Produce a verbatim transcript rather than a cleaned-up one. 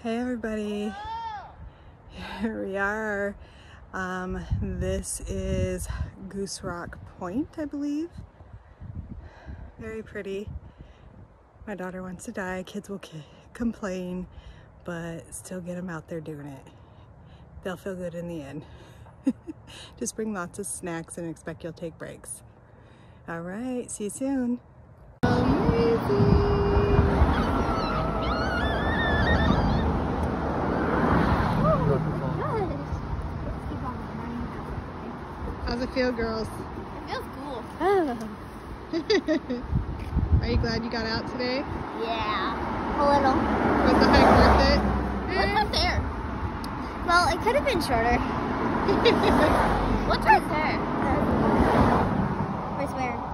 Hey everybody, here we are. Um, this is Goose Point, I believe. Very pretty. My daughter wants to die, kids will complain, but still get them out there doing it. They'll feel good in the end. Just bring lots of snacks and expect you'll take breaks. All right, see you soon. Amazing. How's it feel, girls? It feels cool. Are you glad you got out today? Yeah, a little. Was the hike worth it? What's up there? Well, it could have been shorter. What's right there? Where's where?